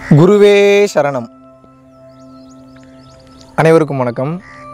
குருவே சரணம். அனைவருக்கும் வணக்கம்.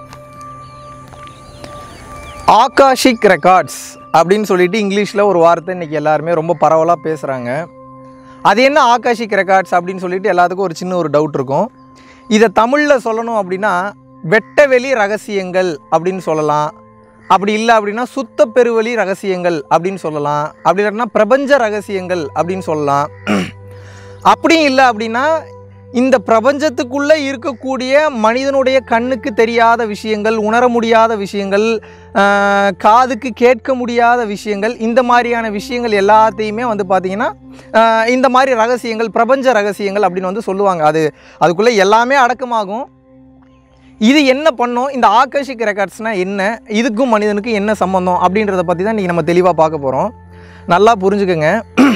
ஆகாஷிக் ரெக்கார்ட்ஸ் அப்படின்னு சொல்லிட்டு இங்கிலீஷில் ஒரு வார்த்தை இன்றைக்கி எல்லாருமே ரொம்ப பரவலாக பேசுகிறாங்க. அது என்ன ஆகாஷிக் ரெக்கார்ட்ஸ் அப்படின்னு சொல்லிட்டு எல்லாத்துக்கும் ஒரு சின்ன ஒரு டவுட் இருக்கும். இதை தமிழில் சொல்லணும் அப்படின்னா வெட்டவெளி ரகசியங்கள் அப்படின்னு சொல்லலாம். அப்படி இல்லை அப்படின்னா சுத்த பெருவெளி ரகசியங்கள் அப்படின்னு சொல்லலாம். அப்படி இல்லைன்னா பிரபஞ்ச ரகசியங்கள் அப்படின்னு சொல்லலாம். அப்படியும் இல்லை அப்படின்னா இந்த பிரபஞ்சத்துக்குள்ளே இருக்கக்கூடிய மனிதனுடைய கண்ணுக்கு தெரியாத விஷயங்கள், உணர முடியாத விஷயங்கள், காதுக்கு கேட்க முடியாத விஷயங்கள், இந்த மாதிரியான விஷயங்கள் எல்லாத்தையுமே வந்து பார்த்திங்கன்னா இந்த மாதிரி ரகசியங்கள், பிரபஞ்ச ரகசியங்கள் அப்படின்னு சொல்லுவாங்க. அதுக்குள்ளே எல்லாமே அடக்கமாகும். இது என்ன பண்ணோம், இந்த ஆகாஷிக் ரெக்கார்ட்ஸ்னால் என்ன, இதுக்கும் மனிதனுக்கும் என்ன சம்பந்தம் அப்படின்றத பற்றி தான் இன்றைக்கி நம்ம தெளிவாக பார்க்க போகிறோம். நல்லா புரிஞ்சுக்கோங்க.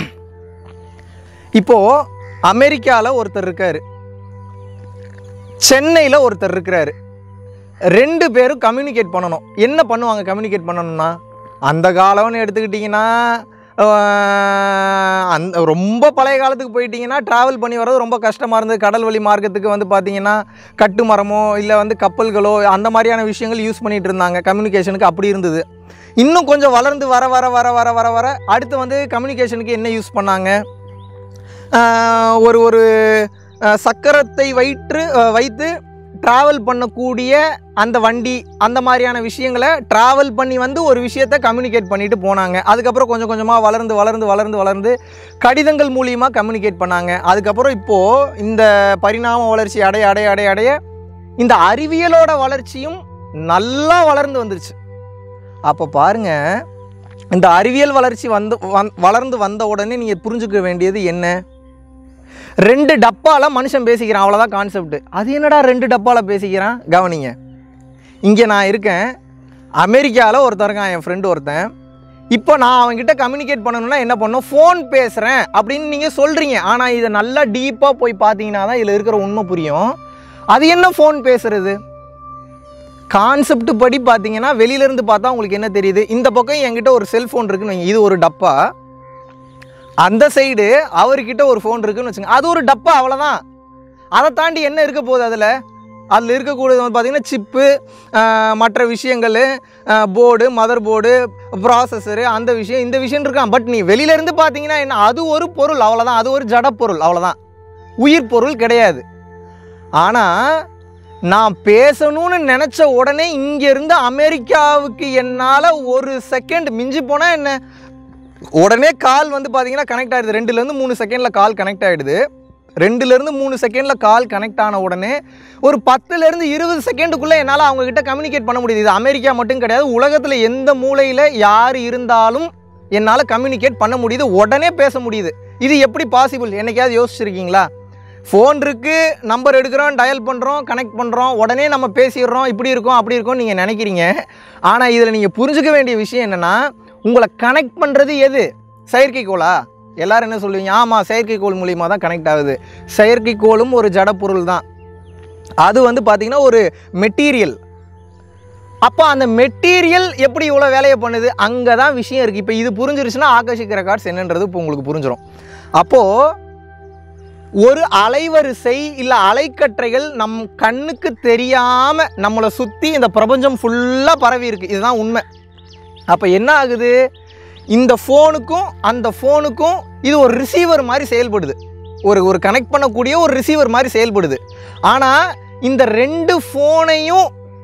இப்போது அமெரிக்காவில் ஒருத்தர் இருக்கார், சென்னையில் ஒருத்தர் இருக்கிறாரு. ரெண்டு பேரும் கம்யூனிகேட் பண்ணணும். என்ன பண்ணுவாங்க கம்யூனிகேட் பண்ணணும்னா? அந்த காலம்னு எடுத்துக்கிட்டிங்கன்னா ரொம்ப பழைய காலத்துக்கு போயிட்டிங்கன்னா ட்ராவல் பண்ணி வர்றது ரொம்ப கஷ்டமாக இருந்தது. கடல் வழி மார்க்கத்துக்கு வந்து பார்த்திங்கன்னா கட்டு மரமோ இல்லை கப்பல்களோ அந்த மாதிரியான விஷயங்கள் யூஸ் பண்ணிகிட்டு இருந்தாங்க. கம்யூனிகேஷனுக்கு அப்படி இருந்தது. இன்னும் கொஞ்சம் வளர்ந்து வர வர வர வர வர வர அடுத்து கம்யூனிகேஷனுக்கு என்ன யூஸ் பண்ணாங்க? ஒரு சக்கரத்தை வைத்து ட்ராவல் பண்ணக்கூடிய அந்த வண்டி, அந்த மாதிரியான விஷயங்களை ட்ராவல் பண்ணி ஒரு விஷயத்தை கம்யூனிகேட் பண்ணிட்டு போனாங்க. அதுக்கப்புறம் கொஞ்சம் கொஞ்சமாக வளர்ந்து கடிதங்கள் மூலியமாக கம்யூனிகேட் பண்ணாங்க. அதுக்கப்புறம் இப்போது இந்த பரிணாம வளர்ச்சி அடைய இந்த அறிவியலோட வளர்ச்சியும் நல்லா வளர்ந்து வந்துருச்சு. அப்போ பாருங்கள், இந்த அறிவியல் வளர்ச்சி வளர்ந்து வந்த உடனே நீங்கள் புரிஞ்சுக்க வேண்டியது என்ன? 2 டப்பாவில் மனுஷன் பேசிக்கிறான், அவ்வளோதான் கான்செப்ட். அது என்னடா 2 டப்பாவில் பேசிக்கிறான்? கவனிங்க. இங்கே நான் இருக்கேன், அமெரிக்காவில் ஒருத்தன் இருக்கான், என் ஃப்ரெண்டு ஒருத்தன். இப்போ நான் அவங்ககிட்ட கம்யூனிகேட் பண்ணணும்னா என்ன பண்ணணும்? ஃபோன் பேசுகிறேன் அப்படின்னு நீங்கள் சொல்கிறீங்க. ஆனால் இதை நல்லா டீப்பாக போய் பார்த்தீங்கன்னா தான் இதில் இருக்கிற உண்மை புரியும். அது என்ன ஃபோன் பேசுகிறது? கான்செப்ட் படி பார்த்தீங்கன்னா வெளியிலேருந்து பார்த்தா உங்களுக்கு என்ன தெரியுது? இந்த பக்கம் என்கிட்ட ஒரு செல்ஃபோன் இருக்குன்னு வைங்க, இது ஒரு டப்பா. அந்த சைடு அவர்கிட்ட ஒரு ஃபோன் இருக்குன்னு வச்சுங்க, அது ஒரு டப்பா, அவ்வளோதான். அதை தாண்டி என்ன இருக்க போகுது? அதில் இருக்கக்கூடியது பார்த்திங்கன்னா சிப்பு, மற்ற விஷயங்கள், போர்டு, மதர் போர்டு, ப்ராசஸரு, அந்த விஷயம் இந்த விஷயம் இருக்கான். பட் நீ வெளியிலேருந்து பார்த்தீங்கன்னா என்ன? அது ஒரு பொருள், அவ்வளோதான். அது ஒரு ஜட பொருள், அவ்வளோதான். உயிர் பொருள் கிடையாது. ஆனால் நான் பேசணும்னு நினச்ச உடனே இங்கேருந்து அமெரிக்காவுக்கு என்னால் ஒரு செகண்ட் மிஞ்சி போனால் என்ன, உடனே கால் பார்த்தீங்கன்னா கனெக்ட் ஆகிடுது. 2லேருந்து 3 செகண்டில் கால் கனெக்ட் ஆகிடுது. 2லேருந்து 3 செகண்டில் கால் கனெக்ட் ஆன உடனே ஒரு 10லேருந்து 20 செகண்டுக்குள்ளே என்னால் அவங்கக்கிட்ட கம்யூனிகேட் பண்ண முடியுது. இது அமெரிக்கா மட்டும் கிடையாது, உலகத்தில் எந்த மூலையில் யார் இருந்தாலும் என்னால் கம்யூனிகேட் பண்ண முடியுது, உடனே பேச முடியுது. இது எப்படி பாசிபிள்? என்னைக்காவது யோசிச்சிருக்கீங்களா? ஃபோன் இருக்குது, நம்பர் எடுக்கிறோம், டயல் பண்ணுறோம், கனெக்ட் பண்ணுறோம், உடனே நம்ம பேசிடுறோம், இப்படி இருக்கோம் அப்படி இருக்கோம் நீங்கள் நினைக்கிறீங்க. ஆனால் இதில் நீங்கள் புரிஞ்சுக்க வேண்டிய விஷயம் என்னென்னா, உங்களை கனெக்ட் பண்ணுறது எது? செயற்கைக்கோளா? எல்லோரும் என்ன சொல்லுவீங்க? ஆமாம், செயற்கைக்கோள் மூலியமாக தான் கனெக்ட் ஆகுது. செயற்கைக்கோளும் ஒரு ஜடப்பொருள் தான். அது பார்த்திங்கன்னா ஒரு மெட்டீரியல். அப்போ அந்த மெட்டீரியல் எப்படி இவ்வளோ வேலையை பண்ணுது? அங்கே தான் விஷயம் இருக்குது. இப்போ இது புரிஞ்சிருச்சுன்னா ஆகாஷிக் ரெக்கார்ட்ஸ் என்னன்றது இப்போ உங்களுக்கு புரிஞ்சிடும். அப்போது ஒரு அலைவரிசை இல்லை அலைக்கற்றைகள் நம் கண்ணுக்கு தெரியாமல் நம்மளை சுற்றி இந்த பிரபஞ்சம் ஃபுல்லாக பரவி இருக்குது. இதுதான் உண்மை. அப்போ என்ன ஆகுது? இந்த ஃபோனுக்கும் அந்த ஃபோனுக்கும் இது ஒரு ரிசீவர் மாதிரி செயல்படுது. ஒரு கனெக்ட் பண்ணக்கூடிய ஒரு ரிசீவர் மாதிரி செயல்படுது. ஆனால் இந்த 2 ஃபோனையும்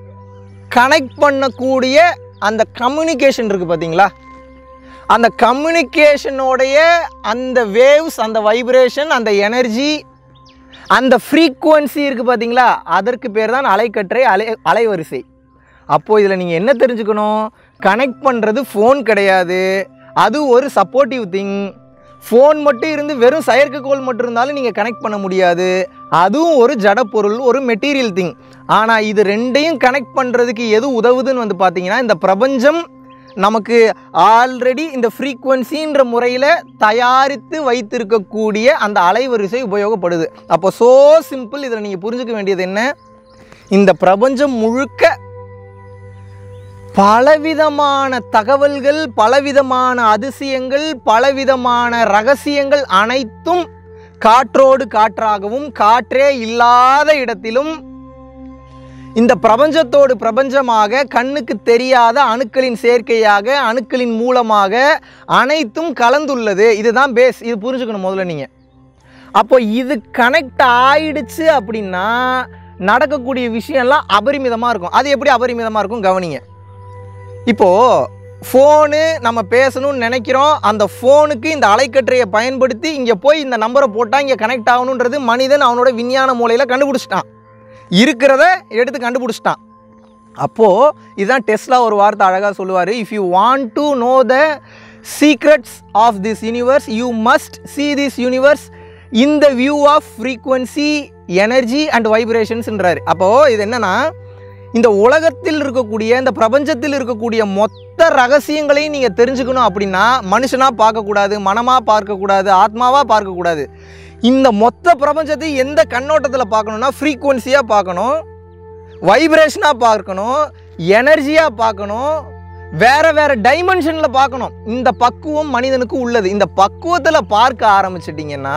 கனெக்ட் பண்ணக்கூடிய அந்த கம்யூனிகேஷன் இருக்குது பார்த்தீங்களா? அந்த கம்யூனிகேஷனோடைய அந்த வேவ்ஸ், அந்த வைப்ரேஷன், அந்த எனர்ஜி, அந்த ஃப்ரீக்குவன்சி இருக்குது பார்த்தீங்களா? அதற்கு பேர் தான் அலைக்கற்றை, அலைவரிசை. அப்போது இதில் நீங்கள் என்ன தெரிஞ்சுக்கணும்? கனெக்ட் பண்ணுறது ஃபோன் கிடையாது, அது ஒரு சப்போர்ட்டிவ் திங். ஃபோன் மட்டும் இருந்து வெறும் செயற்கைக்கோள் மட்டும் இருந்தாலும் நீங்கள் கனெக்ட் பண்ண முடியாது. அதுவும் ஒரு ஜடப்பொருள், ஒரு மெட்டீரியல் திங். ஆனால் இது 2ஐயும் கனெக்ட் பண்ணுறதுக்கு எது உதவுதுன்னு பார்த்தீங்கன்னா, இந்த பிரபஞ்சம் நமக்கு ஆல்ரெடி இந்த ஃப்ரீக்குவன்சின்ற முறையில் தயாரித்து வைத்திருக்கக்கூடிய அந்த அலைவரிசை உபயோகப்படுது. அப்போ ஸோ சிம்பிள். இதில் நீங்கள் புரிஞ்சுக்க வேண்டியது என்ன? இந்த பிரபஞ்சம் முழுக்க பலவிதமான தகவல்கள், பலவிதமான அதிசயங்கள், பலவிதமான ரகசியங்கள் அனைத்தும் காற்றோடு காற்றாகவும் காற்றே இல்லாத இடத்திலும் இந்த பிரபஞ்சத்தோடு பிரபஞ்சமாக கண்ணுக்கு தெரியாத அணுக்களின் சேர்க்கையாக அணுக்களின் மூலமாக அனைத்தும் கலந்துள்ளது. இதுதான் பேஸ். இது புரிஞ்சுக்கணும் முதல்ல நீங்கள். அப்போ இது கனெக்ட் ஆயிடுச்சு அப்படின்னா நடக்கக்கூடிய விஷயம்லாம் அபரிமிதமாக இருக்கும். அது எப்படி அபரிமிதமாக இருக்கும் கவனிங்க. இப்போது ஃபோனு நம்ம பேசணும்னு நினைக்கிறோம். அந்த ஃபோனுக்கு இந்த அலைக்கற்றையை பயன்படுத்தி இங்கே போய் இந்த நம்பரை போட்டால் இங்கே கனெக்ட் ஆகணுன்றது மனிதன் அவனோட விஞ்ஞான மூலையில் கண்டுபிடிச்சிட்டான். இருக்கிறத எடுத்து கண்டுபிடிச்சிட்டான். அப்போது இதுதான் டெஸ்லா ஒரு வார்த்தை அழகாக சொல்லுவார். If you want to know the secrets of this universe you must see this universe in the view of frequency, energy and vibrationsன்றாரு. அப்போது இது என்னென்னா, இந்த உலகத்தில் இருக்கக்கூடிய இந்த பிரபஞ்சத்தில் இருக்கக்கூடிய மொத்த ரகசியங்களையும் நீங்கள் தெரிஞ்சுக்கணும் அப்படின்னா மனுஷனாக பார்க்கக்கூடாது, மனமாக பார்க்கக்கூடாது, ஆத்மாவாக பார்க்கக்கூடாது. இந்த மொத்த பிரபஞ்சத்தை எந்த கண்ணோட்டத்தில் பார்க்கணுன்னா ஃப்ரீக்குவன்சியாக பார்க்கணும், வைப்ரேஷனாக பார்க்கணும், எனர்ஜியாக பார்க்கணும், வேறு வேறு டைமென்ஷனில் பார்க்கணும். இந்த பக்குவம் மனிதனுக்கு உள்ளது. இந்த பக்குவத்தில் பார்க்க ஆரம்பிச்சிட்டிங்கன்னா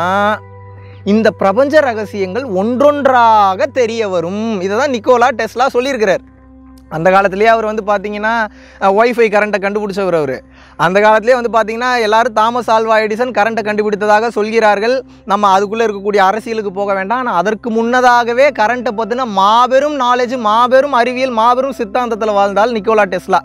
இந்த பிரபஞ்ச ரகசியங்கள் ஒன்றொன்றாக தெரிய வரும். இதை தான் நிக்கோலா டெஸ்லா சொல்லியிருக்கிறார். அந்த காலத்திலேயே அவர் வந்து பார்த்தீங்கன்னா ஒய்ஃபை கரண்ட்டை கண்டுபிடிச்சவர். அவர் அந்த காலத்திலே வந்து பார்த்தீங்கன்னா எல்லாரும் தாமஸ் ஆல்வா எடிசன் கரண்ட்டை கண்டுபிடித்ததாக சொல்கிறார்கள். நம்ம அதுக்குள்ளே இருக்கக்கூடிய அரசியலுக்கு போக வேண்டாம். ஆனால் அதற்கு முன்னதாகவே கரண்ட்டை பற்றின மாபெரும் நாலேஜ், மாபெரும் அறிவியல், மாபெரும் சித்தாந்தத்தில் வாழ்ந்தால் நிக்கோலா டெஸ்லா.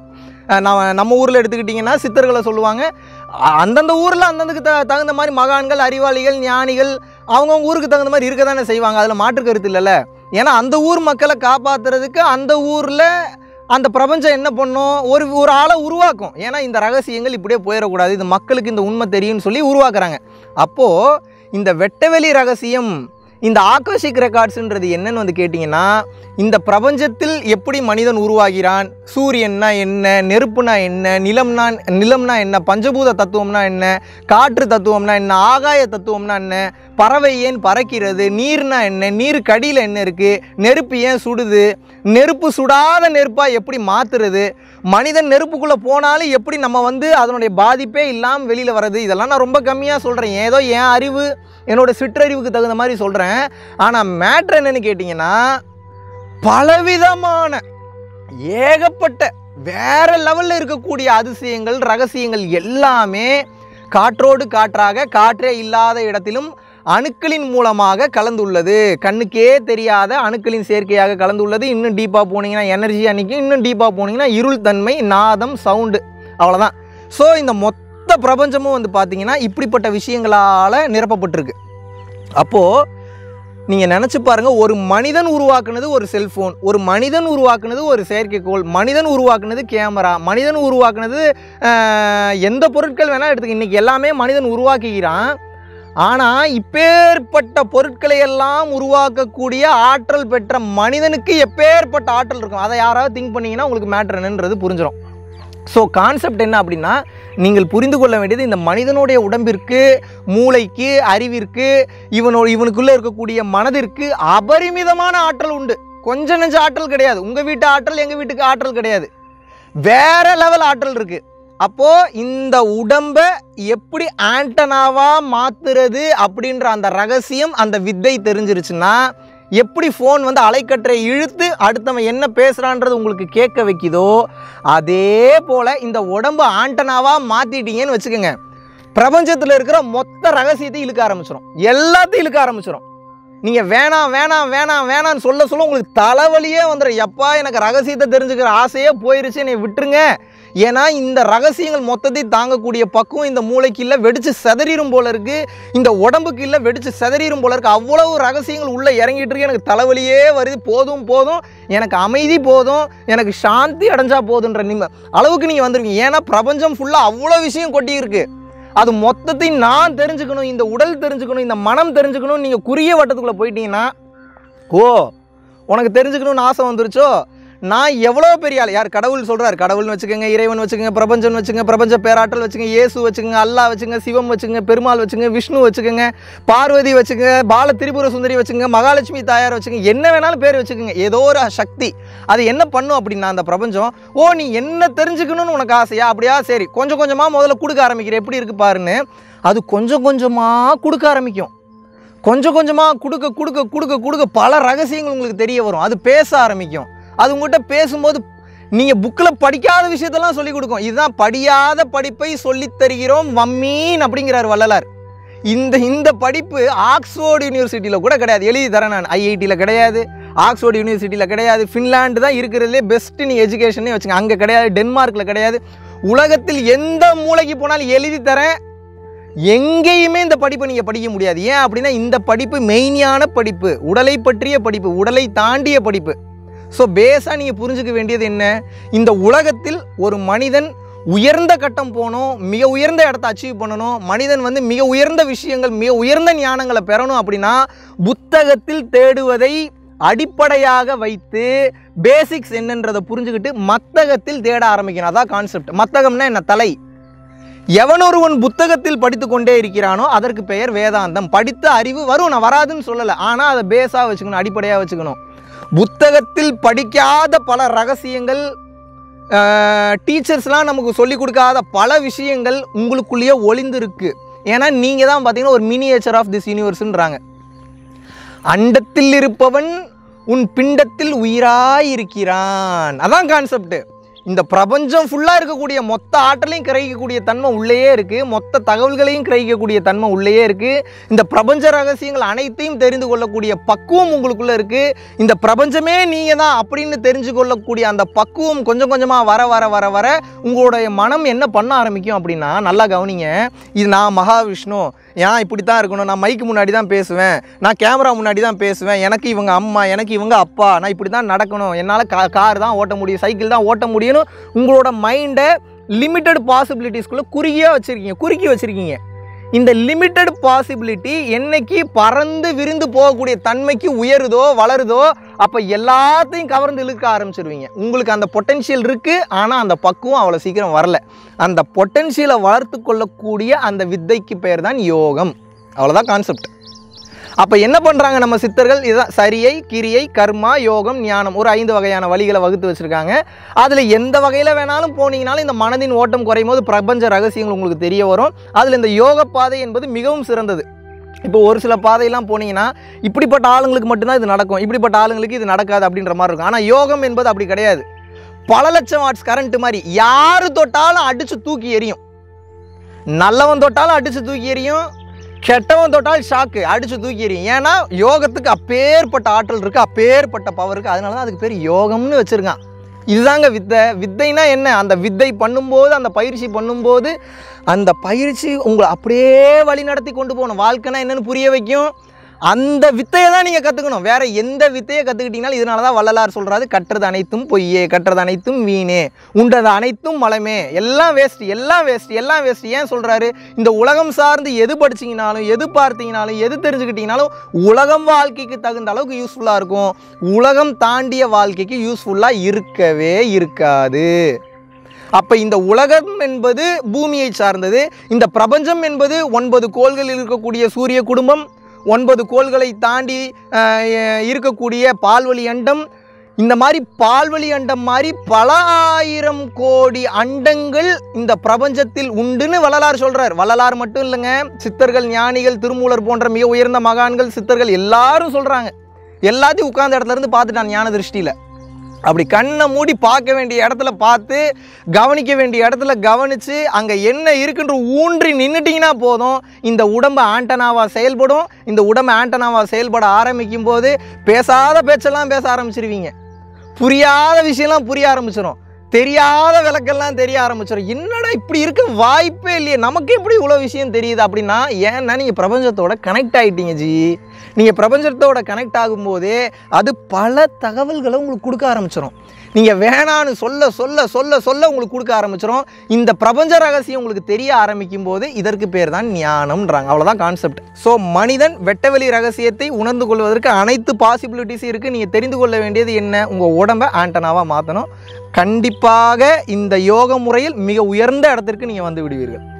நம்ம ஊரில் எடுத்துக்கிட்டிங்கன்னா சித்தர்களை சொல்லுவாங்க. அந்தந்த ஊரில் அந்தந்துக்கு தகுந்த மாதிரி மகான்கள், அறிவாளிகள், ஞானிகள் அவங்கவுங்க ஊருக்கு தகுந்த மாதிரி இருக்க தானே செய்வாங்க. அதில் மாற்று கருத்து இல்லைல்ல. ஏன்னா அந்த ஊர் மக்களை காப்பாற்றுறதுக்கு அந்த ஊரில் அந்த பிரபஞ்சம் என்ன பண்ணும், ஒரு ஆளை உருவாக்கும். ஏன்னா இந்த ரகசியங்கள் இப்படியே போயிடக்கூடாது, இது மக்களுக்கு இந்த உண்மை தெரியும்னு சொல்லி உருவாக்குறாங்க. அப்போது இந்த வெட்டவெளி ரகசியம், இந்த ஆகாஷிக் ரெக்கார்ட்ஸுன்றது என்னன்னு வந்து கேட்டிங்கன்னா, இந்த பிரபஞ்சத்தில் எப்படி மனிதன் உருவாகிறான், சூரியன்னா என்ன, நெருப்புனா என்ன, நிலம்னா என்ன, பஞ்சபூத தத்துவம்னா என்ன, காற்று தத்துவம்னா என்ன, ஆகாய தத்துவம்னா என்ன, பறவை ஏன் பறக்கிறது, நீர்னா என்ன, நீருக்கு அடியில் என்ன இருக்குது, நெருப்பு ஏன் சுடுது, நெருப்பு சுடாத நெருப்பாக எப்படி மாற்றுறது, மனிதன் நெருப்புக்குள்ளே போனாலும் எப்படி நம்ம வந்து அதனுடைய பாதிப்பே இல்லாமல் வெளியில் வர்றது. இதெல்லாம் நான் ரொம்ப கம்மியாக சொல்கிறேன். ஏதோ என் அறிவு, என்னோடய சிற்றறிவுக்கு தகுந்த மாதிரி சொல்கிறேன். ஆனால் மேட்ரு என்னன்னு கேட்டிங்கன்னா, பலவிதமான ஏகப்பட்ட வேற லெவலில் இருக்கக்கூடிய அதிசயங்கள், ரகசியங்கள் எல்லாமே காற்றோடு காற்றாக, காற்றே இல்லாத இடத்திலும் அணுக்களின் மூலமாக கலந்துள்ளது. கண்ணுக்கே தெரியாத அணுக்களின் சேர்க்கையாக கலந்துள்ளது. இன்னும் டீப்பாக போனீங்கன்னா எனர்ஜி அன்னைக்கு, இன்னும் டீப்பாக போனீங்கன்னா இருள் தன்மை, நாதம், சவுண்டு, அவ்வளோதான். ஸோ இந்த மொத்த பிரபஞ்சமும் வந்து பார்த்தீங்கன்னா இப்படிப்பட்ட விஷயங்களால் நிரப்பப்பட்டிருக்கு. அப்போது நீங்கள் நினச்சி பாருங்கள், ஒரு மனிதன் உருவாக்குனது ஒரு செல்ஃபோன், ஒரு மனிதன் உருவாக்குனது ஒரு செயற்கைக்கோள், மனிதன் உருவாக்குனது கேமரா, மனிதன் உருவாக்குனது எந்த பொருட்கள் வேணால் எடுத்துக்க. இன்றைக்கி எல்லாமே மனிதன் உருவாக்குகிறான். ஆனால் இப்பேற்பட்ட பொருட்களை எல்லாம் உருவாக்கக்கூடிய ஆற்றல் பெற்ற மனிதனுக்கு எப்பேற்பட்ட ஆற்றல் இருக்கும், அதை யாராவது திங்க் பண்ணிங்கன்னா உங்களுக்கு மேட்ரு என்னன்றது புரிஞ்சிடும். ஸோ கான்செப்ட் என்ன அப்படின்னா, நீங்கள் புரிந்து கொள்ள வேண்டியது, இந்த மனிதனுடைய உடம்பிற்கு, மூளைக்கு, அறிவிற்கு, இவனுக்குள்ளே இருக்கக்கூடிய மனதிற்கு அபரிமிதமான ஆற்றல் உண்டு. கொஞ்சம் நெஞ்ச ஆற்றல் கிடையாது. உங்கள் வீட்டு ஆற்றல் எங்கள் வீட்டுக்கு ஆற்றல் கிடையாது, வேற லெவல் ஆற்றல் இருக்குது. அப்போது இந்த உடம்பை எப்படி ஆண்டனாவாக மாற்றுறது அப்படின்ற அந்த ரகசியம், அந்த வித்தை தெரிஞ்சிருச்சுன்னா, எப்படி ஃபோன் வந்து அலைக்கற்றை இழுத்து அடுத்தவன் என்ன பேசுகிறான்றது உங்களுக்கு கேட்க வைக்குதோ, அதே போல் இந்த உடம்பு ஆண்டனாவாக மாற்றிட்டீங்கன்னு வச்சுக்கோங்க, பிரபஞ்சத்தில் இருக்கிற மொத்த ரகசியத்தை இழுக்க ஆரம்பிச்சிடும், எல்லாத்தையும் இழுக்க ஆரம்பிச்சிடும். நீங்கள் வேணாம் வேணாம் வேணாம் வேணான்னு சொல்ல சொல்ல உங்களுக்கு தலைவலியே வந்துடும். எப்பா எனக்கு ரகசியத்தை தெரிஞ்சுக்கிற ஆசையே போயிருச்சு, என்னை விட்டுருங்க. ஏன்னா இந்த ரகசியங்கள் மொத்தத்தை தாங்கக்கூடிய பக்குவம் இந்த மூளைக்கு இல்லை, வெடிச்சு செதறிடும் போல இருக்குது. இந்த உடம்புக்கு இல்லை, வெடிச்சு செதறிடும் போல இருக்குது. அவ்வளவு ரகசியங்கள் உள்ளே இறங்கிட்டு இருக்கு. எனக்கு தலைவலியே வருது. போதும் போதும், எனக்கு அமைதி போதும், எனக்கு சாந்தி அடைஞ்சா போதுன்ற அளவுக்கு நீங்கள் வந்துருக்கீங்க. ஏன்னா பிரபஞ்சம் ஃபுல்லாக அவ்வளோ விஷயம் கொட்டி இருக்குது. அது மொத்தத்தையும் நான் தெரிஞ்சுக்கணும், இந்த உடல் தெரிஞ்சுக்கணும், இந்த மனம் தெரிஞ்சுக்கணும். நீங்கள் குறுகிய வட்டத்துக்குள்ளே போயிட்டீங்கன்னா, ஓ உனக்கு தெரிஞ்சுக்கணும்னு ஆசை வந்துருச்சோ, நான் எவ்வளோ பெரிய ஆள், யார் கடவுள் சொல்கிறார், கடவுள்னு வச்சுக்கோங்க, இறைவன் வச்சுக்கோங்க, பிரபஞ்சம்னு வச்சுக்கோங்க, பிரபஞ்ச பேராற்றல் வச்சுக்கோங்க, இயேசு வச்சுக்கோங்க, அல்லா வச்சுக்கோங்க, சிவம் வச்சுக்கோங்க, பெருமாள் வச்சுக்கோங்க, விஷ்ணு வச்சுக்கோங்க, பார்வதி வச்சுக்கோங்க, பால திரிபுர சுந்தரி வச்சுக்கோங்க, மகாலட்சுமி தாயார் வச்சுக்கோங்க, என்ன வேணாலும் பேர் வச்சுக்கோங்க. ஏதோ ஒரு சக்தி அது என்ன பண்ணும் அப்படின்னா, அந்த பிரபஞ்சம், ஓ நீ என்ன தெரிஞ்சுக்கணும்னு உனக்கு ஆசையா, அப்படியா, சரி கொஞ்சம் கொஞ்சமாக முதல்ல கொடுக்க ஆரம்பிக்கிறேன், எப்படி இருக்குது பாருன்னு அது கொஞ்சம் கொஞ்சமாக கொடுக்க ஆரம்பிக்கும். கொஞ்சம் கொஞ்சமாக கொடுக்க கொடுக்க கொடுக்க கொடுக்க பல ரகசியங்கள் உங்களுக்கு தெரிய வரும். அது பேச ஆரம்பிக்கும். அது உங்கள்கிட்ட பேசும்போது நீங்கள் புக்கில் படிக்காத விஷயத்தெல்லாம் சொல்லிக் கொடுக்கும். இதுதான் படியாத படிப்பை சொல்லித் தருகிறோம் வம்மீன் அப்படிங்கிறார் வள்ளலார். இந்த படிப்பு ஆக்ஸ்போர்ட் யூனிவர்சிட்டியில் கூட கிடையாது. எழுதி தரேன் நான். ஐஐடியில் கிடையாது, ஆக்ஸ்போர்ட் யூனிவர்சிட்டியில் கிடையாது, ஃபின்லாண்டு தான் இருக்கிறதுலே பெஸ்ட்டு நீ எஜுகேஷனே வச்சுங்க, அங்கே கிடையாது, டென்மார்க்கில் கிடையாது. உலகத்தில் எந்த மூளைக்கு போனாலும் எழுதி தரேன், எங்கேயுமே இந்த படிப்பை நீங்கள் படிக்க முடியாது. ஏன் அப்படின்னா இந்த படிப்பு மெயினான படிப்பு, உடலை பற்றிய படிப்பு, உடலை தாண்டிய படிப்பு. ஸோ பேஸாக நீங்கள் புரிஞ்சுக்க வேண்டியது என்ன, இந்த உலகத்தில் ஒரு மனிதன் உயர்ந்த கட்டம் போகணும், மிக உயர்ந்த இடத்த அச்சீவ் பண்ணணும், மனிதன் வந்து மிக உயர்ந்த விஷயங்கள், மிக உயர்ந்த ஞானங்களை பெறணும் அப்படின்னா புத்தகத்தில் தேடுவதை அடிப்படையாக வைத்து பேசிக்ஸ் என்னன்றதை புரிஞ்சுக்கிட்டு மத்தகத்தில் தேட ஆரம்பிக்கணும். அதான் கான்செப்ட். மத்தகம்னா என்ன, தலை. எவனொருவன் புத்தகத்தில் படித்து கொண்டே இருக்கிறானோ அதற்கு பெயர் வேதாந்தம். படித்த அறிவு வரும், நான் வராதுன்னு சொல்லலை, ஆனால் அதை பேஸாக வச்சுக்கணும், அடிப்படையாக வச்சுக்கணும். புத்தகத்தில் படிக்காத பல ரகசியங்கள், டீச்சர்ஸ்லாம் நமக்கு சொல்லிக் கொடுக்காத பல விஷயங்கள் உங்களுக்குள்ளேயே ஒளிந்து இருக்கு. ஏன்னா நீங்கள் தான் பார்த்தீங்கன்னா ஒரு மினியேச்சர் ஆஃப் திஸ் யூனிவர்ஸ்ன்றாங்க. அண்டத்தில் இருப்பவன் உன் பிண்டத்தில் உயிராயிருக்கிறான். அதான் கான்செப்ட். இந்த பிரபஞ்சம் ஃபுல்லாக இருக்கக்கூடிய மொத்த ஆற்றலையும் கிரகிக்கக்கூடிய தன்மை உள்ளேயே இருக்குது, மொத்த தகவல்களையும் கிரகிக்கக்கூடிய தன்மை உள்ளேயே இருக்குது. இந்த பிரபஞ்ச ரகசியங்கள் அனைத்தையும் தெரிந்து கொள்ளக்கூடிய பக்குவம் உங்களுக்குள்ளே இருக்குது. இந்த பிரபஞ்சமே நீங்கள் தான் அப்படின்னு தெரிஞ்சு கொள்ளக்கூடிய அந்த பக்குவம் கொஞ்சம் கொஞ்சமாக வர வர வர வர உங்களுடைய மனம் என்ன பண்ண ஆரம்பிக்கும் அப்படின்னா, நல்லா கவனிங்க, இது நான் மகாவிஷ்ணு, ஏன் இப்படி தான் இருக்கணும், நான் மைக்கு முன்னாடி தான் பேசுவேன், நான் கேமரா முன்னாடி தான் பேசுவேன், எனக்கு இவங்க அம்மா, எனக்கு இவங்க அப்பா, நான் இப்படி தான் நடக்கணும், என்னால் கார் தான் ஓட்ட முடியும், சைக்கிள் தான் ஓட்ட முடியும்னு உங்களோட மைண்டை லிமிட்டட் பாசிபிலிட்டிஸ்குள்ளே குறுக்கி வச்சுருக்கீங்க. இந்த லிமிட்டட் பாசிபிலிட்டி என்னைக்கு பறந்து விரிந்து போகக்கூடிய தன்மைக்கு உயருதோ வளருதோ அப்போ எல்லாத்தையும் கவர்ந்து இழுக்க ஆரம்பிச்சிருவீங்க. உங்களுக்கு அந்த பொட்டென்ஷியல் இருக்குது, ஆனால் அந்த பக்குவம் அவ்வளோ சீக்கிரம் வரல. அந்த பொட்டென்ஷியலை வளர்த்து கொள்ளக்கூடிய அந்த வித்தைக்கு பேர் தான் யோகம். அவ்வளோதான் கான்செப்ட். அப்போ என்ன பண்ணுறாங்க நம்ம சித்தர்கள், இதுதான் சரியை, கிரியை, கர்மா, யோகம், ஞானம், ஒரு 5 வகையான வழிகளை வகுத்து வச்சுருக்காங்க. அதில் எந்த வகையில் வேணாலும் போனீங்கனாலும் இந்த மனதின் ஓட்டம் குறையும் போது பிரபஞ்ச ரகசியங்கள் உங்களுக்கு தெரிய வரும். அதில் இந்த யோக பாதை என்பது மிகவும் சிறந்தது. இப்போ ஒரு சில பாதையெல்லாம் போனீங்கன்னா இப்படிப்பட்ட ஆளுங்களுக்கு மட்டும்தான் இது நடக்கும், இப்படிப்பட்ட ஆளுங்களுக்கு இது நடக்காது அப்படின்ற மாதிரி இருக்கும். ஆனால் யோகம் என்பது அப்படி கிடையாது. பல லட்சம் வாட்ஸ் கரண்ட் மாதிரி யாரு தொட்டாலும் அடித்து தூக்கி எறியும். நல்லவன் தொட்டாலும் அடித்து தூக்கி எறியும், கெட்டவன் தொட்டால் ஷாக்கு அடித்து தூக்கி எறியும். ஏன்னா யோகத்துக்கு அப்பேற்பட்ட ஆற்றல் இருக்குது, அப்பேற்பட்ட பவர் இருக்குது. அதனால தான் அதுக்கு பேர் யோகம்னு வச்சுருக்கான். இதுதாங்க வித்தைனா என்ன, அந்த வித்தை பண்ணும்போது, அந்த பயிற்சி பண்ணும்போது அந்த பயிற்சி உங்களை அப்படியே வழி நடத்தி கொண்டு போகணும். வாழ்க்கைனா என்னென்னு புரிய வைக்கும். அந்த வித்தையை தான் நீங்கள் கற்றுக்கணும். வேறு எந்த வித்தையை கற்றுக்கிட்டீங்கனாலும், இதனால தான் வள்ளலார் சொல்கிறாரு, கற்றது அனைத்தும் பொய்யே, கற்றது அனைத்தும் வீணே, உண்டது அனைத்தும் மலமே, எல்லாம் வேஸ்ட்டு, எல்லாம் வேஸ்ட்டு, எல்லாம் வேஸ்ட்டு. ஏன் சொல்கிறாரு, இந்த உலகம் சார்ந்து எது படிச்சிங்கனாலும், எது பார்த்தீங்கனாலும், எது தெரிஞ்சுக்கிட்டீங்கனாலும் உலகம் வாழ்க்கைக்கு தகுந்த அளவுக்கு யூஸ்ஃபுல்லாக இருக்கும். உலகம் தாண்டிய வாழ்க்கைக்கு யூஸ்ஃபுல்லாக இருக்கவே இருக்காது. அப்போ இந்த உலகம் என்பது பூமியை சார்ந்தது, இந்த பிரபஞ்சம் என்பது 9 கோள்களில் இருக்கக்கூடிய சூரிய குடும்பம், 9 கோள்களை தாண்டி இருக்கக்கூடிய பால்வழி அண்டம், இந்த மாதிரி பால்வழி அண்டம் மாதிரி பல ஆயிரம் கோடி அண்டங்கள் இந்த பிரபஞ்சத்தில் உண்டுன்னு வள்ளலார் சொல்கிறார். வள்ளலார் மட்டும் இல்லைங்க, சித்தர்கள், ஞானிகள், திருமூலர் போன்ற மிக உயர்ந்த மகான்கள், சித்தர்கள் எல்லாரும் சொல்கிறாங்க. எல்லாத்தையும் உட்கார்ந்த இடத்துல இருந்து பார்த்துட்டான் ஞான திருஷ்டியில். அப்படி கண்ணை மூடி பார்க்க வேண்டிய இடத்துல பார்த்து, கவனிக்க வேண்டிய இடத்துல கவனித்து, அங்கே என்ன இருக்குன்ற ஊன்றி நின்றுட்டிங்கன்னா போதும், இந்த உடம்பு ஆண்டனாவாக செயல்படும். இந்த உடம்பு ஆண்டனாவாக செயல்பட ஆரம்பிக்கும் போது பேசாத பேச்செல்லாம் பேச ஆரம்பிச்சிருவீங்க, புரியாத விஷயம்லாம் புரிய ஆரம்பிச்சிடும், தெரியாத விளக்கெல்லாம் தெரிய ஆரம்பிச்சிடும். என்னடா இப்படி இருக்க வாய்ப்பே இல்லையே, நமக்கு எப்படி இவ்வளோ விஷயம் தெரியுது அப்படின்னா, ஏன்னா நீங்கள் பிரபஞ்சத்தோட கனெக்ட் ஆகிட்டீங்க ஜி. நீங்கள் பிரபஞ்சத்தோட கனெக்ட் ஆகும்போதே அது பல தகவல்களை உங்களுக்கு கொடுக்க ஆரம்பிச்சிடும். நீங்கள் வேணான்னு சொல்ல சொல்ல சொல்ல சொல்ல உங்களுக்கு கொடுக்க ஆரம்பிச்சிடும். இந்த பிரபஞ்ச ரகசியம் உங்களுக்கு தெரிய ஆரம்பிக்கும் போது இதற்கு பேர் தான் ஞானம்ன்றாங்க. அவ்வளோதான் கான்செப்ட். ஸோ மனிதன் வெட்டவெளி ரகசியத்தை உணர்ந்து கொள்வதற்கு அனைத்து பாசிபிலிட்டிஸும் இருக்குது. நீங்கள் தெரிந்து கொள்ள வேண்டியது என்ன, உங்கள் உடம்பை ஆண்டனாவாக மாற்றணும். கண்டிப்பாக இந்த யோக முறையில் மிக உயர்ந்த இடத்திற்கு நீங்கள் வந்து விடுவீர்கள்.